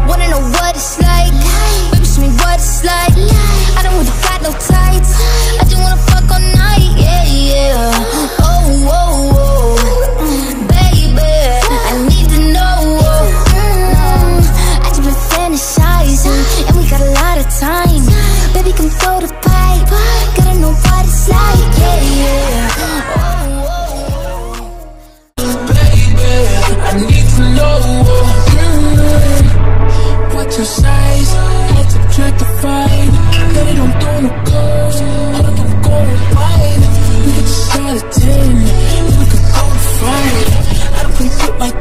Wanna know what it's like? Baby, show me what it's like. I don't really got no tights. I just wanna fuck all night, yeah, yeah. Oh, oh, oh, baby, I need to know. I just been fantasizing, and we got a lot of time. Baby, come throw the pipe. Gotta know what it's like, yeah, yeah. Baby, I need to know. What's your size? What's objectified? Baby, don't do no clothes. I don't go to fight. We could just start at 10. We could go to 5. I don't think put my